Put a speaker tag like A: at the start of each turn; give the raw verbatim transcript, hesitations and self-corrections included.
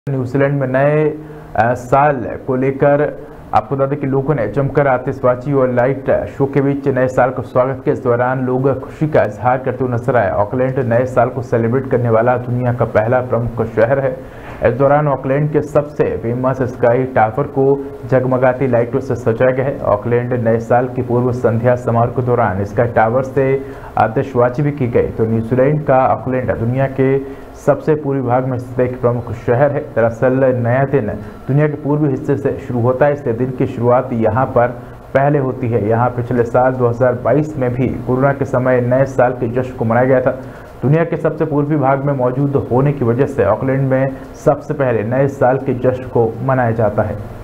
A: New Zealand में नए साल को लेकर आपको बता दें कि लोगों ने जमकर आतिशबाजी और लाइट शो के बीच नए साल का स्वागत किया। इस दौरान लोग खुशी का इजहार करते हुए नजर आए। ऑकलैंड नए साल को सेलिब्रेट करने वाला दुनिया का पहला प्रमुख शहर है। इस दौरान ऑकलैंड के सबसे फेमस स्काई टावर को जगमगाती लाइटों से सजाया गया है। ऑकलैंड नए साल की पूर्व संध्या समारोह के दौरान स्काई टावर से आतिशबाजी भी की गई। तो न्यूजीलैंड का ऑकलैंड दुनिया के सबसे पूर्वी भाग में स्थित एक प्रमुख शहर है। दरअसल नया दिन दुनिया के पूर्वी हिस्से से शुरू होता है, इसलिए दिन की शुरुआत यहाँ पर पहले होती है। यहाँ पिछले साल दो हज़ार बाईस में भी कोरोना के समय नए साल के जश्न को मनाया गया था। दुनिया के सबसे पूर्वी भाग में मौजूद होने की वजह से ऑकलैंड में सबसे पहले नए साल के जश्न को मनाया जाता है।